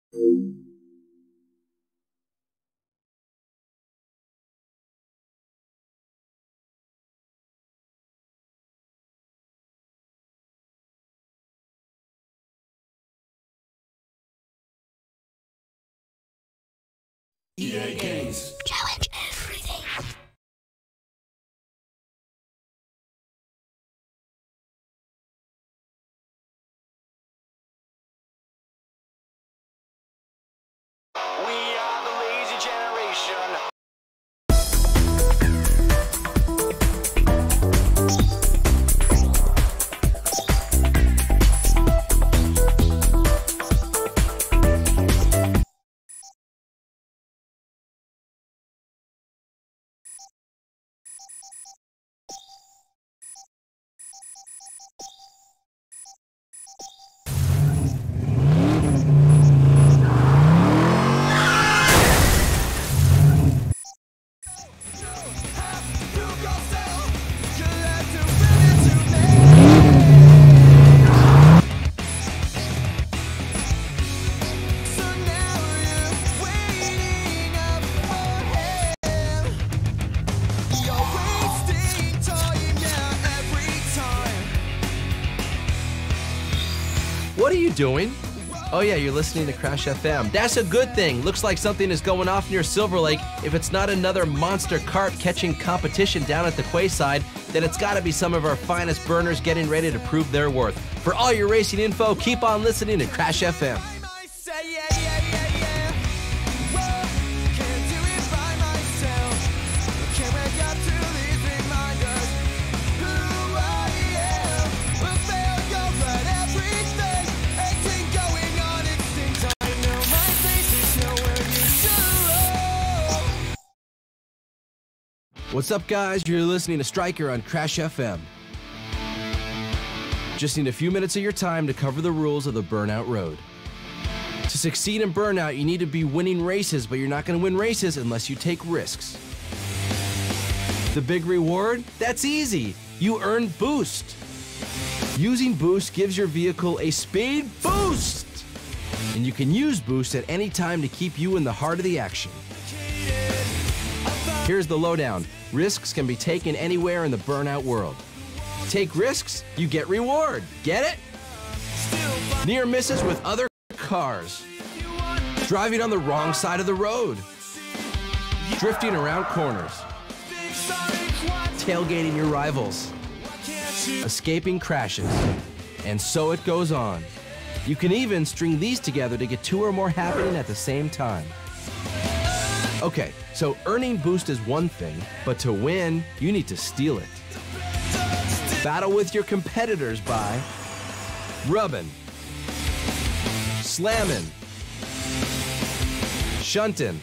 EA Games. Challenge everything. We are the lazy generation. What are you doing? Oh yeah, you're listening to Crash FM. That's a good thing. Looks like something is going off near Silver Lake. If it's not another monster kart catching competition down at the quayside, then it's gotta be some of our finest burners getting ready to prove their worth. For all your racing info, keep on listening to Crash FM. What's up, guys? You're listening to Striker on Crash FM. Just need a few minutes of your time to cover the rules of the Burnout Road. To succeed in Burnout, you need to be winning races, but you're not going to win races unless you take risks. The big reward? That's easy. You earn Boost. Using Boost gives your vehicle a speed boost. And you can use Boost at any time to keep you in the heart of the action. Here's the lowdown. Risks can be taken anywhere in the Burnout world. Take risks, you get reward. Get it? Near misses with other cars. Driving on the wrong side of the road. Drifting around corners. Tailgating your rivals. Escaping crashes. And so it goes on. You can even string these together to get two or more happening at the same time. Okay, so earning Boost is one thing, but to win, you need to steal it. Battle with your competitors by rubbing, slamming, shunting,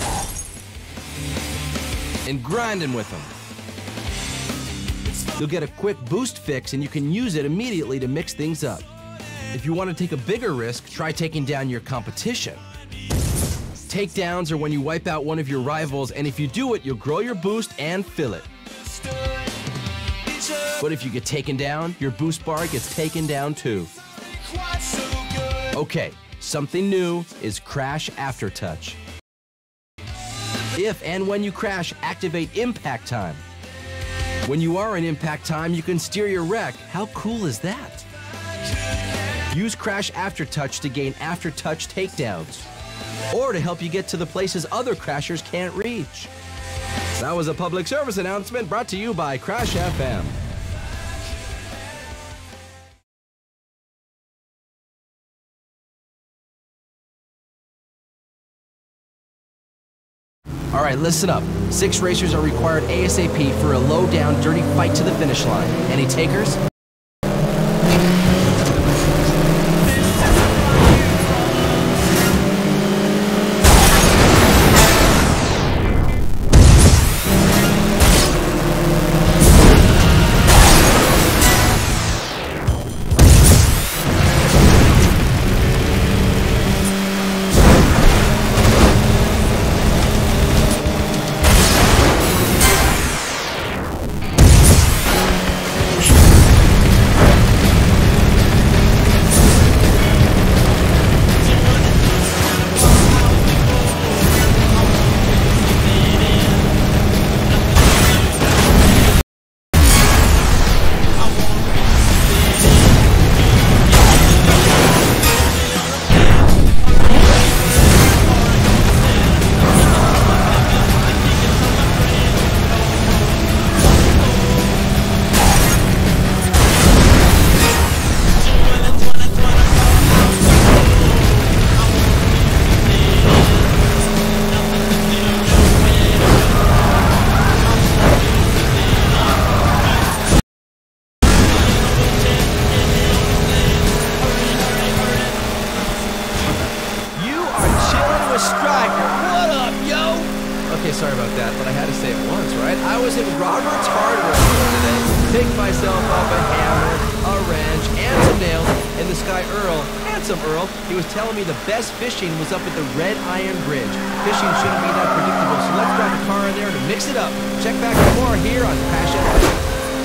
and grinding with them. You'll get a quick boost fix and you can use it immediately to mix things up. If you want to take a bigger risk, try taking down your competition. Takedowns are when you wipe out one of your rivals, and if you do it, you'll grow your boost and fill it. But if you get taken down, your boost bar gets taken down too. Okay, something new is Crash Aftertouch. If and when you crash, activate Impact Time. When you are in Impact Time, you can steer your wreck. How cool is that? Use Crash Aftertouch to gain Aftertouch takedowns, or to help you get to the places other crashers can't reach. That was a public service announcement brought to you by Crash FM. All right, listen up. 6 racers are required ASAP for a low-down, dirty fight to the finish line. Any takers? Striker, what up, yo? Okay, sorry about that, but I had to say it once, right? I was in Robert's Hardware store today, picked myself up a hammer, a wrench, and some nails, and this guy Earl, handsome Earl, he was telling me the best fishing was up at the Red Iron Bridge. Fishing shouldn't be that predictable, so let's drive a car in there to mix it up. Check back for more here on Crash FM.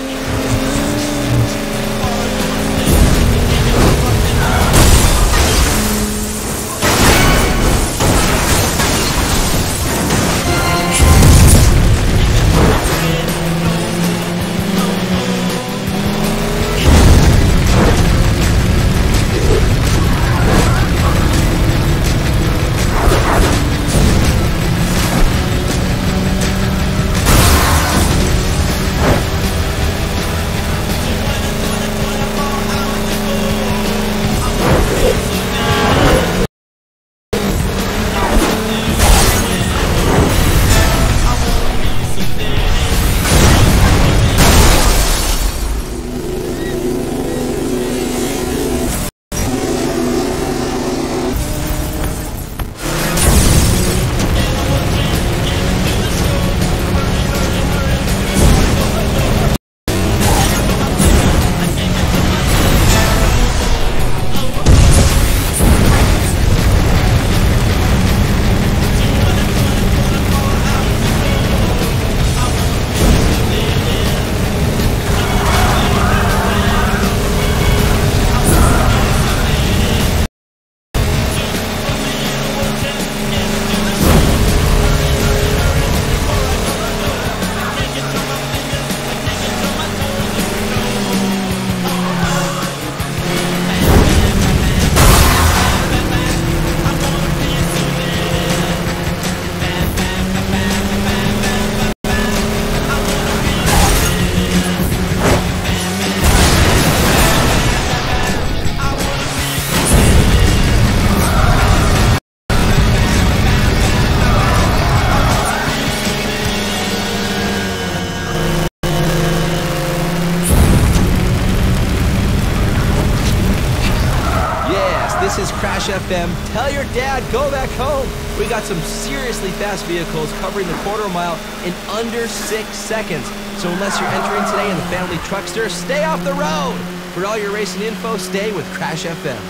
This is Crash FM. Tell your dad, go back home. We got some seriously fast vehicles covering the quarter mile in under 6 seconds. So unless you're entering today in the family truckster, stay off the road. For all your racing info, stay with Crash FM.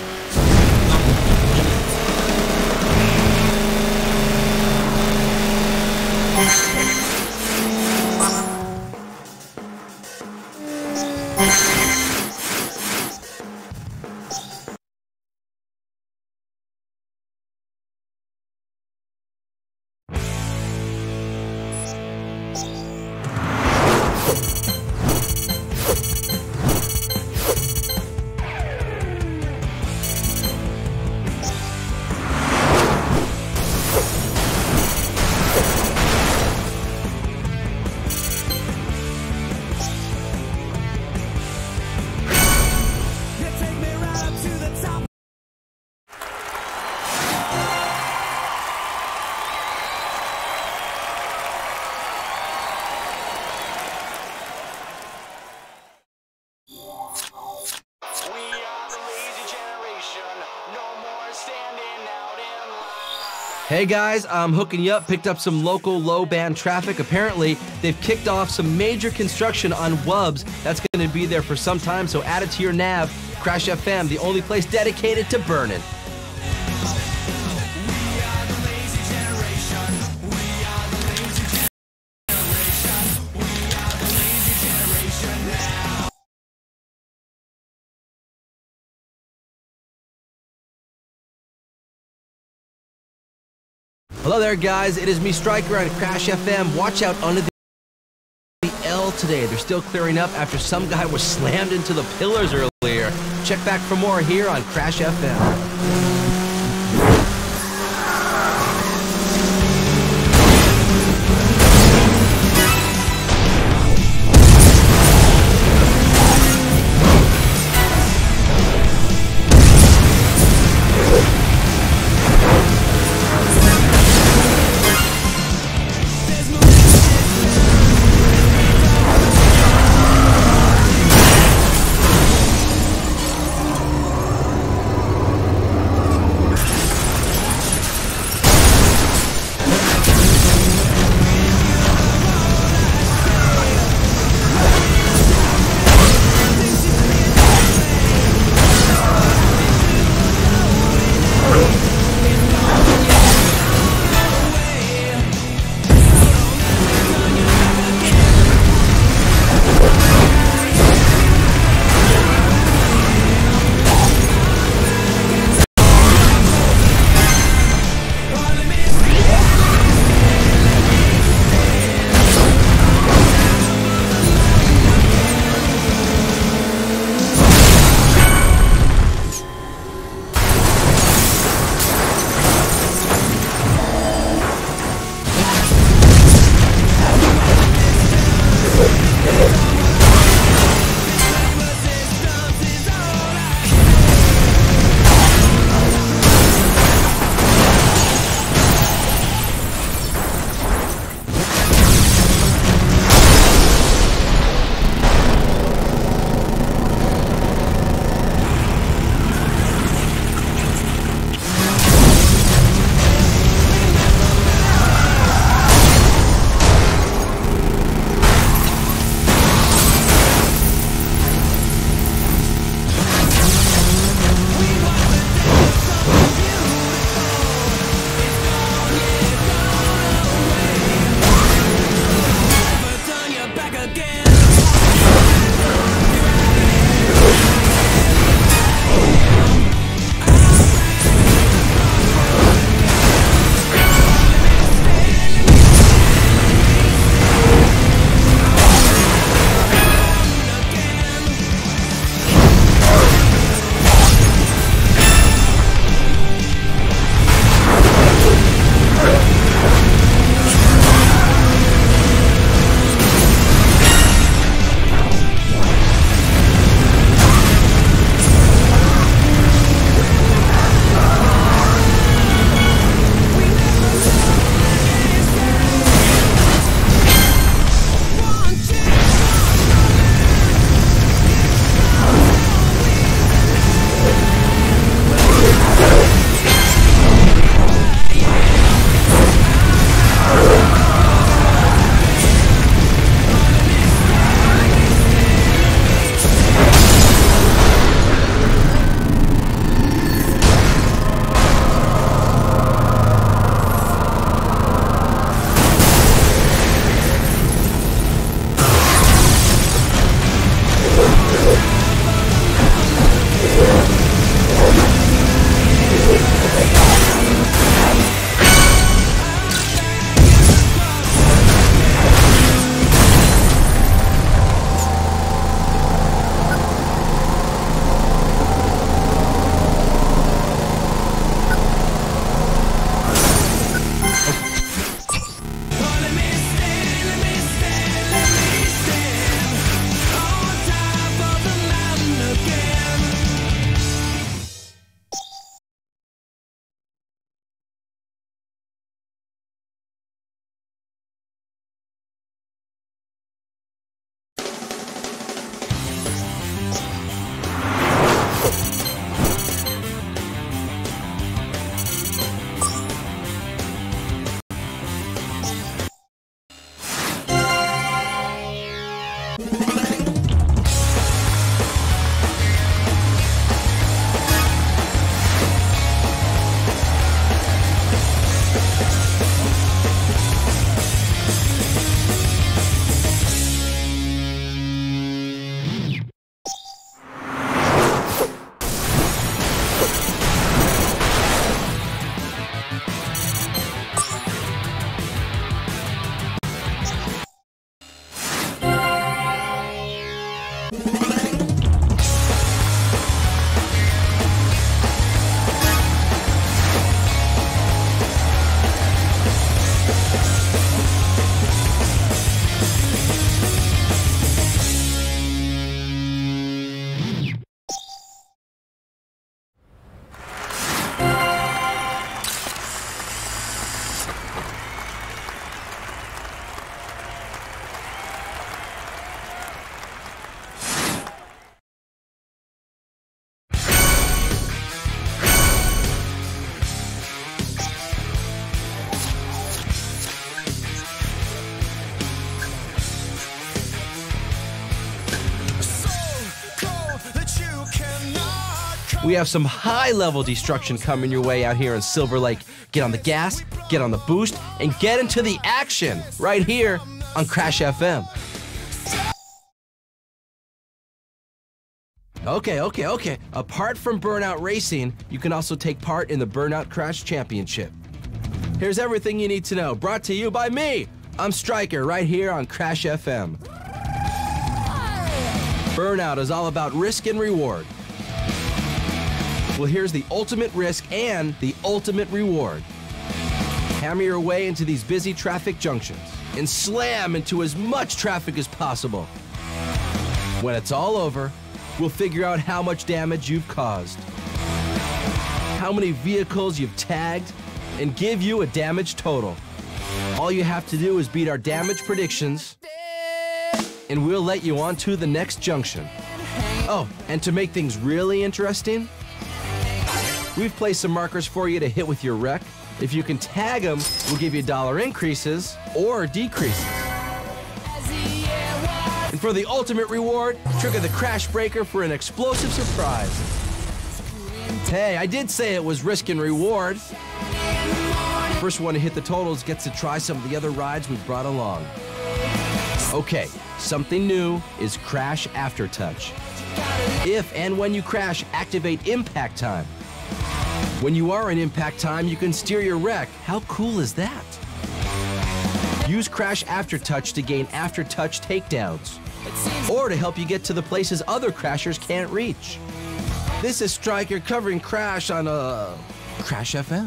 Hey guys, I'm hooking you up, picked up some local low-band traffic. Apparently, they've kicked off some major construction on Wubbs. That's going to be there for some time, so add it to your nav. Crash FM, the only place dedicated to burning. Hello there, guys. It is me, Striker, on Crash FM. Watch out under the L today. They're still clearing up after some guy was slammed into the pillars earlier. Check back for more here on Crash FM. We have some high-level destruction coming your way out here in Silver Lake. Get on the gas, get on the boost, and get into the action right here on Crash FM. Okay. Apart from Burnout Racing, you can also take part in the Burnout Crash Championship. Here's everything you need to know, brought to you by me. I'm Stryker, right here on Crash FM. Burnout is all about risk and reward. Well, here's the ultimate risk and the ultimate reward. Hammer your way into these busy traffic junctions and slam into as much traffic as possible. When it's all over, we'll figure out how much damage you've caused, how many vehicles you've tagged, and give you a damage total. All you have to do is beat our damage predictions, and we'll let you on to the next junction. Oh, and to make things really interesting, we've placed some markers for you to hit with your wreck. If you can tag them, we'll give you dollar increases or decreases. And for the ultimate reward, trigger the crash breaker for an explosive surprise. Hey, I did say it was risk and reward. First one to hit the totals gets to try some of the other rides we've brought along. Okay, something new is Crash Aftertouch. If and when you crash, activate impact time. When you are in impact time, you can steer your wreck. How cool is that? Use Crash Aftertouch to gain aftertouch takedowns, or to help you get to the places other crashers can't reach. This is Stryker covering Crash on Crash FM.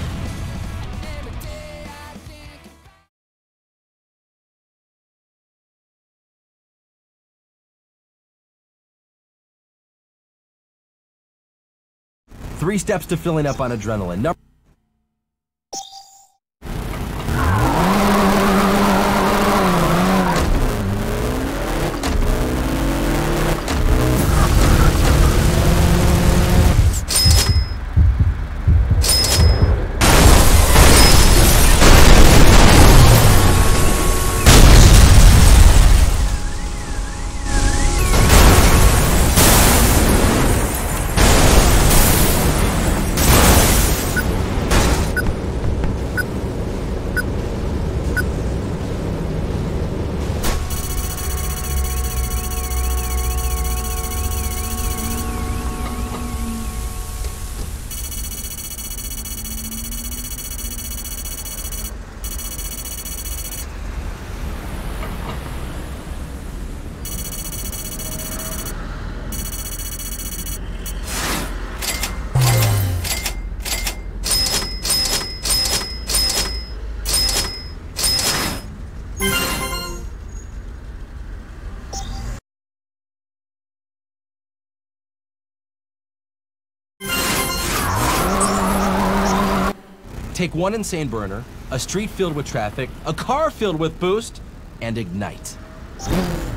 Three steps to filling up on adrenaline. Take one insane burner, a street filled with traffic, a car filled with boost, and ignite.